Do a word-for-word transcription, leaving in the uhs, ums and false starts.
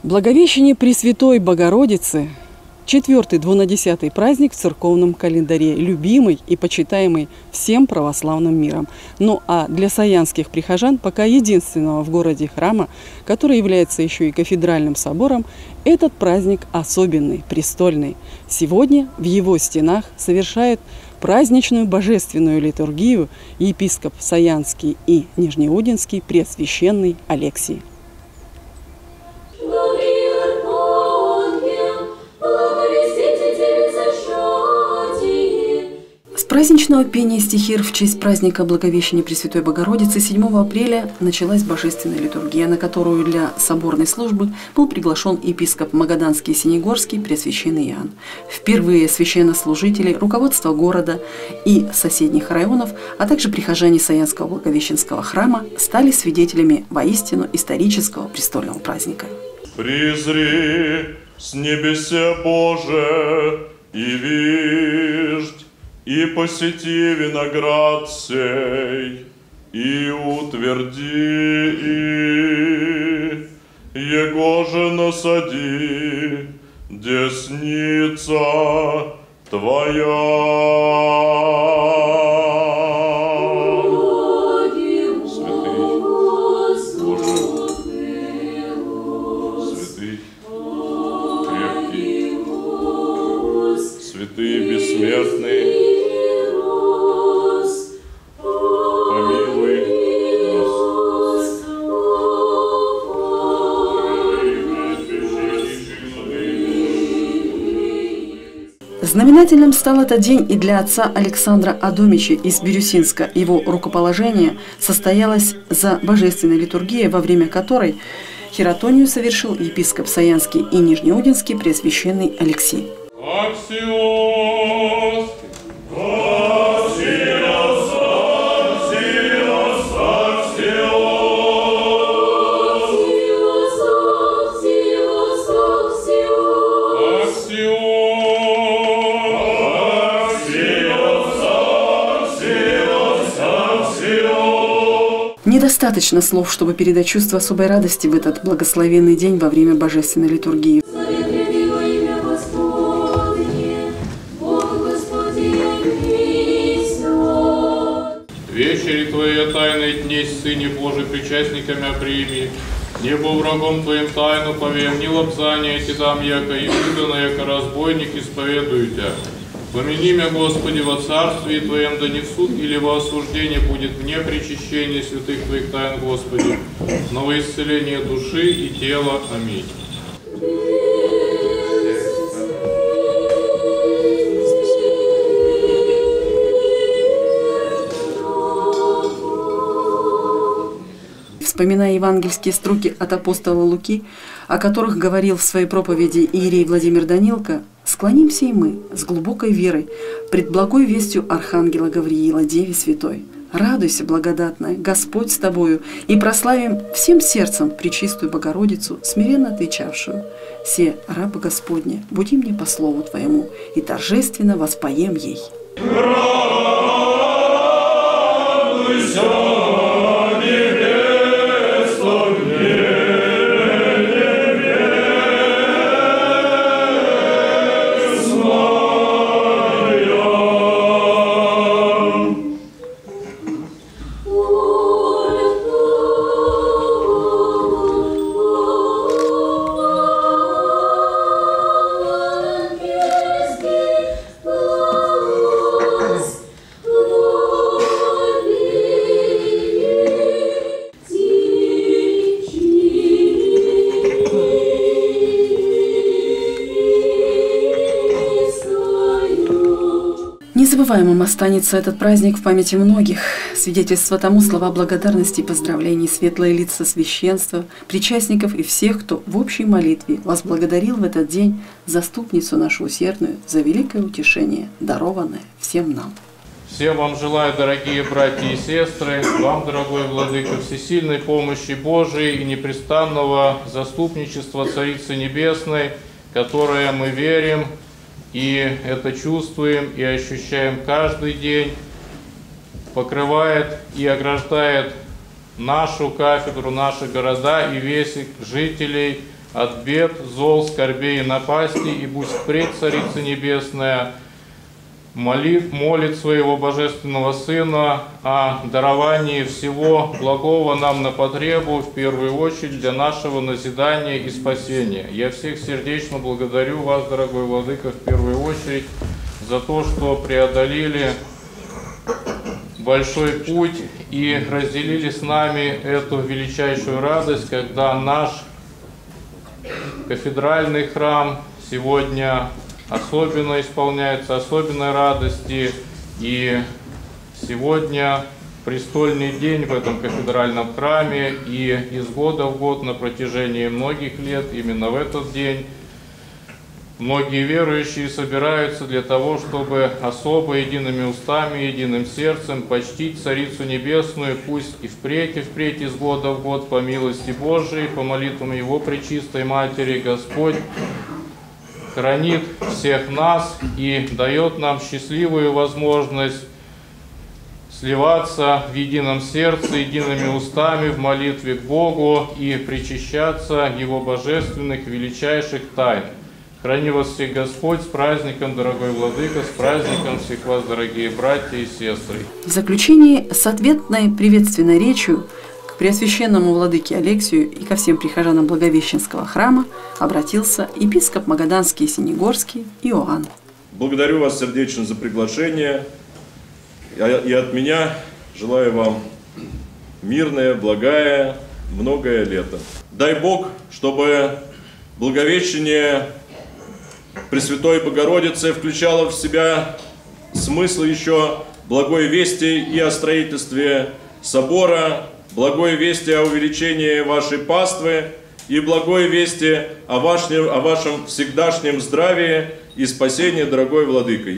Благовещение Пресвятой Богородицы – четвертый двунадесятый праздник в церковном календаре, любимый и почитаемый всем православным миром. Ну а для саянских прихожан, пока единственного в городе храма, который является еще и кафедральным собором, этот праздник особенный, престольный. Сегодня в его стенах совершает праздничную божественную литургию епископ Саянский и Нижнеудинский Преосвященный Алексий. С праздничного пения стихир в честь праздника Благовещения Пресвятой Богородицы седьмого апреля началась божественная литургия, на которую для соборной службы был приглашен епископ Магаданский и Синегорский Преосвященный Иоанн. Впервые священнослужители, руководство города и соседних районов, а также прихожане Саянского Благовещенского храма стали свидетелями воистину исторического престольного праздника. «Призри с небеса Боже и виждь, и посети виноград сей, и утверди, и его же насади, десница Твоя». Святый, бессмертный, помилуй нас. Знаменательным стал этот день и для отца Александра Адомича из Бирюсинска. Его рукоположение состоялось за божественной литургией, во время которой хиротонию совершил епископ Саянский и Нижнеудинский Преосвященный Алексий. Аксиос, Аксиос, Аксиос, Аксиос. Недостаточно слов, чтобы передать чувство особой радости в этот благословенный день во время божественной литургии. Вечери Твои тайны днесь, Сыне Божий, причастниками прими. Небо врагом Твоим тайну повем, не лобзание Ти дам, яко и выдано, яко разбойник, исповедую Тя. Помяни меня, Господи, во царстве Твоем, да не в суд или во осуждение будет мне причащение святых Твоих тайн, Господи, но во исцеление души и тела. Аминь. Вспоминая евангельские строки от апостола Луки, о которых говорил в своей проповеди иерей Владимир Данилко, склонимся и мы с глубокой верой пред благой вестью архангела Гавриила, Деве Святой. Радуйся, благодатная, Господь с тобою, и прославим всем сердцем пречистую Богородицу, смиренно отвечавшую: «Се, раба Господня, буди мне по слову Твоему, и торжественно воспоем ей». Радуйся! Незабываемым останется этот праздник в памяти многих. Свидетельство тому слова благодарности и поздравлений, светлые лица священства, причастников и всех, кто в общей молитве возблагодарил в этот день заступницу нашу усердную за великое утешение, дарованное всем нам. Всем вам желаю, дорогие братья и сестры, вам, дорогой Владыка, всесильной помощи Божией и непрестанного заступничества Царицы Небесной, которое мы верим и это чувствуем и ощущаем каждый день, покрывает и ограждает нашу кафедру, наши города и весь жителей от бед, зол, скорбей и напастей, и пусть впредь Царица Небесная молит, молит своего Божественного Сына о даровании всего благого нам на потребу, в первую очередь для нашего назидания и спасения. Я всех сердечно благодарю вас, дорогой Владыка, в первую очередь за то, что преодолели большой путь и разделили с нами эту величайшую радость, когда наш кафедральный храм сегодня особенно исполняется особенной радости, и сегодня престольный день в этом кафедральном храме, и из года в год на протяжении многих лет именно в этот день многие верующие собираются для того, чтобы особо едиными устами, единым сердцем почтить Царицу Небесную, пусть и впредь, и впредь из года в год по милости Божией, по молитвам Его Пречистой Матери, Господь хранит всех нас и дает нам счастливую возможность сливаться в едином сердце, едиными устами в молитве к Богу и причащаться Его божественных величайших тайн. Храни вас всех Господь, с праздником, дорогой Владыка, с праздником всех вас, дорогие братья и сестры. В заключении с ответной приветственной речью к Преосвященному Владыке Алексию и ко всем прихожанам Благовещенского храма обратился епископ Магаданский и Синегорский Иоанн. Благодарю вас сердечно за приглашение, и от меня желаю вам мирное, благое, многое лето. Дай Бог, чтобы Благовещение Пресвятой Богородицы включало в себя смысл еще благой вести и о строительстве собора, благой вести о увеличении вашей паствы и благой вести о вашем, о вашем всегдашнем здравии и спасении, дорогой Владыка.